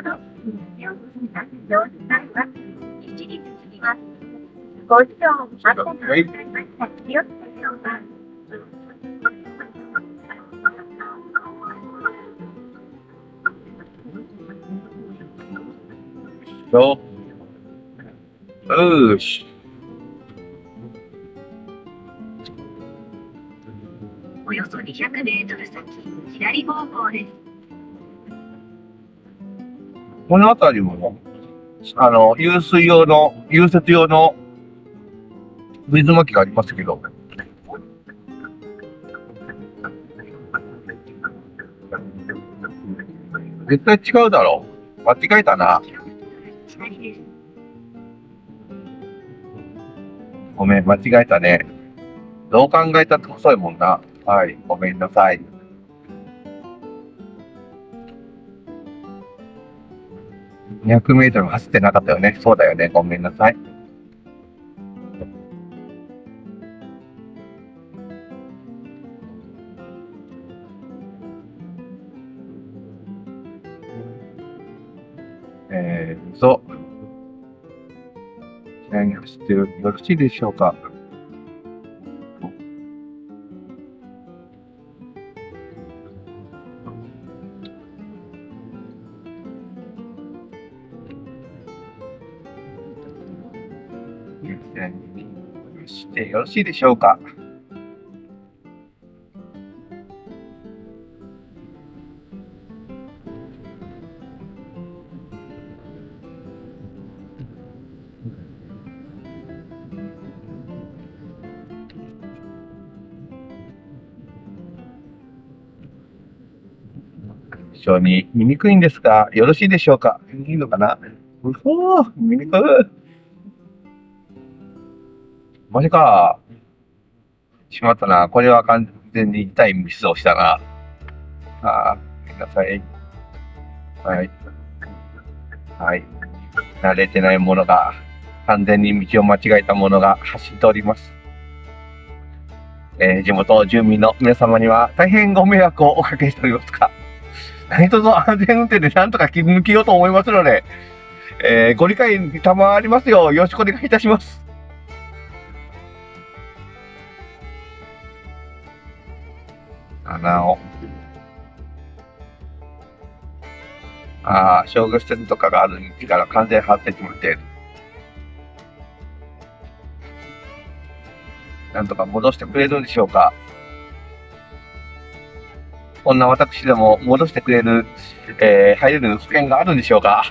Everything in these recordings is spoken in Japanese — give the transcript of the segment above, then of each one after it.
ご視聴ありがとうございました。よろしいでしょうか。 よし。 およそ200メートル先、左方向です。 この辺りも、湧水用の、融雪用の水まきがありますけど、絶対違うだろう。間違えたな。 左です。 ごめん、間違えたね。どう考えたって細いもんな。はい、ごめんなさい。200メートル走ってなかったよね。そうだよね。ごめんなさい。そう。試合に走ってよろしいでしょうか。してよろしいでしょうか。非常に見にくいんですが、よろしいでしょうか。いいのかな。うほー、見にくい。マジか。しまったな。これは完全に痛いミスをしたな。ああ、ごめんなさい。はい。はい。慣れてないものが、完全に道を間違えたものが走っております。地元住民の皆様には大変ご迷惑をおかけしておりますが、何卒安全運転でなんとか切り抜けようと思いますので、ご理解賜りますようよろしくお願いいたします。商業施設とかがある道から完全発生しまって、なんとか戻してくれるんでしょうか。こんな私でも戻してくれる、入れる保険があるんでしょうか。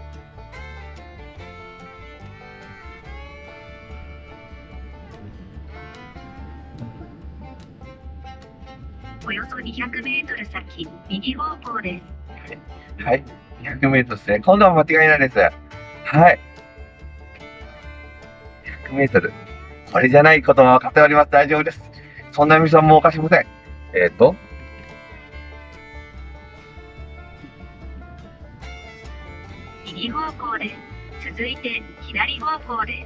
およそ200メートル先、右方向です。 はい、200メートルですね。今度は間違いないです。はい。100メートル。これじゃないことは分かっております。大丈夫です。そんなミスはもう犯しません。 右方向です。続いて左方向です。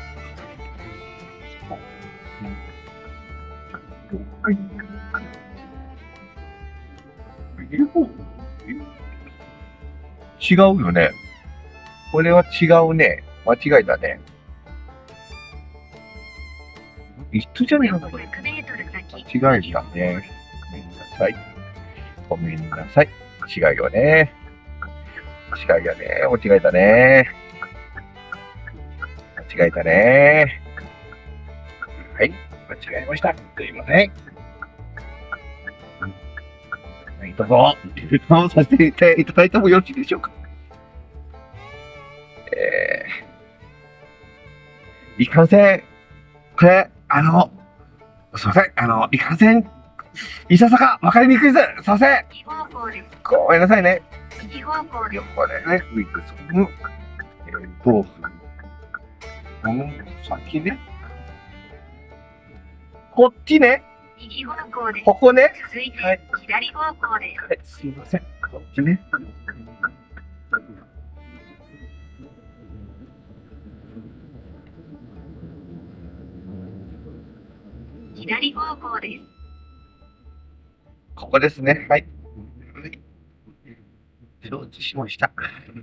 違うよね。これは違うね。間違いだね。一緒じゃないのか。間違いだね。ごめんなさい。ごめんなさい。違うよね。違いよね。間違えたね。間違えたね。はい。間違えました。すいません。はい、どうぞ。留をさせていただいてもよろしいでしょうか。いかんせん。これ、すいません。いかんせん。いささか分かりにくいです。すいません。ごめんなさいね。 右方向です。 これね、ウィッグス。先ね。こっちね。 右方向です。 ここね。 続いて左方向です。 はい、すいません。こっちね。 左方向です。 ここですね。はい。 承知しました。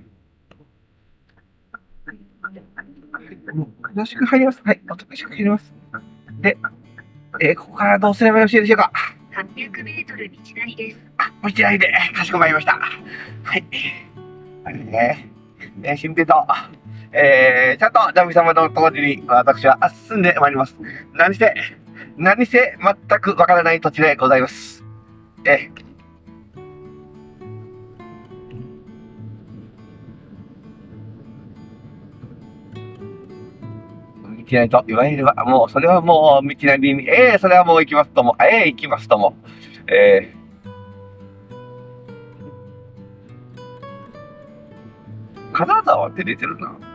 よろしく入ります。はい、お試し入ります。で、ここからどうすればよろしいでしょうか。 800メートル道なりです。 道なりで、かしこまりました。はい。新平と、ちゃんとナミ様の通りに私は進んでまいります。何せ、全くわからない土地でございます。道なりと言われれば、もう、それはもう、道なりに、それはもう行きますとも、行きますとも、金沢って出てるな。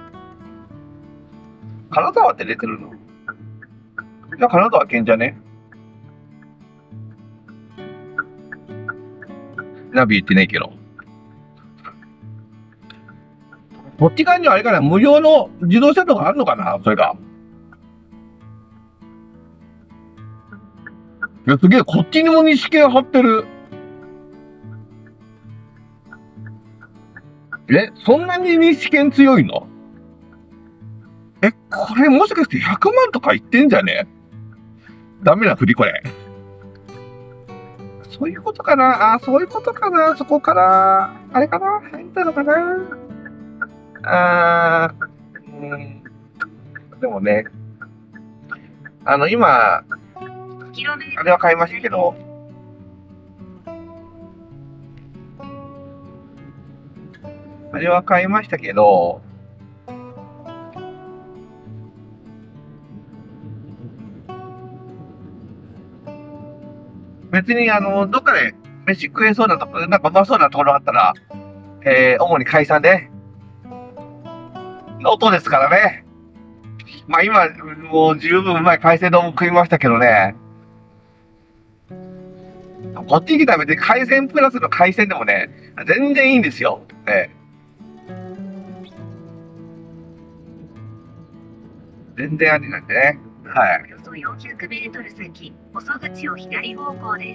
金沢って出てるの？じゃあ金沢県じゃね？ナビ言ってないけど。こっち側にはあれかな、無料の自動車とかあるのかな、それが。いや、すげえ、こっちにも西県張ってる。そんなに西県強いの？これもしかして100万とか言ってんじゃね？ダメな振りこれ。そういうことかな？そういうことかな？そこから、あれかな？入ったのかな？でもね、今、あれは買いましたけど、別にどっかで飯食えそうなところ、なんかうまそうなところがあったら、主に海産で、の音ですからね。まあ今、もう十分うまい海鮮丼も食いましたけどね。こっち来たら別に海鮮プラスの海鮮でもね、全然いいんですよ。全然ありなんでね。はい。 およそ400メートル先、細口を左方向です。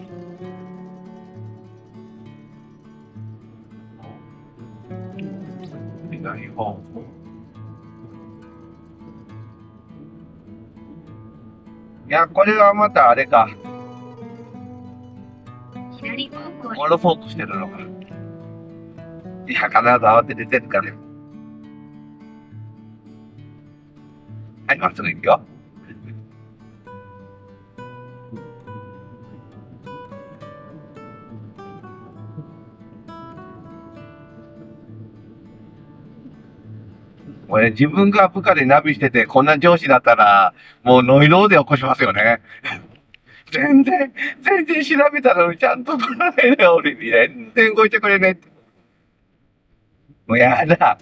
左方向。いや、これはまたあれか。 左方向に。 戻そうとしてるのか。いや、必ず慌てて出てるから。はい、まっすぐ行くよ。これ自分が部下でナビしててこんな上司だったら、もうノイローで起こしますよね。全然調べたのにちゃんと取らないね、俺に。全然動いてくれねって。もうやだ。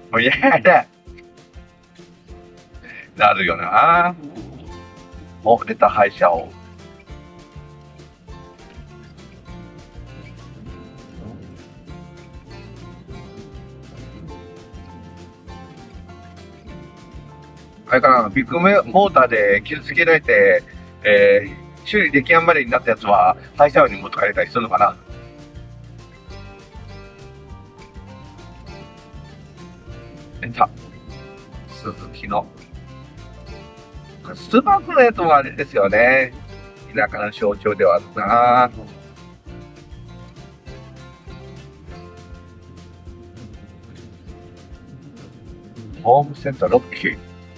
なるよな。お、出た歯医者を。あれかな、ビッグモーターで傷つけられて、修理できやんまでになったやつは、歯医者に持ってかれたりするのかな。出た。鈴木の。スマホのやつもあれですよね。田舎の象徴ではあるな。ホームセンター6機。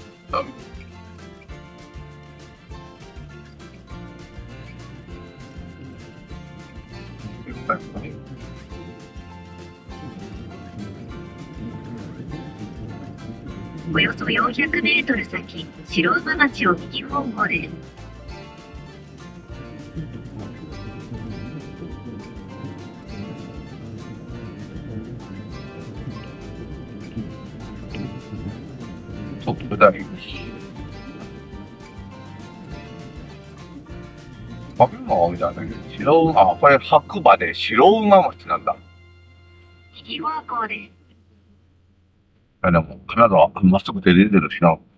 およそ400メートル先、白馬町を右方向です。 トップ大。馬みたいな白馬、これ白馬で白馬町なんだ。 右方向です。 でも、金沢、まっすぐで出てるしな。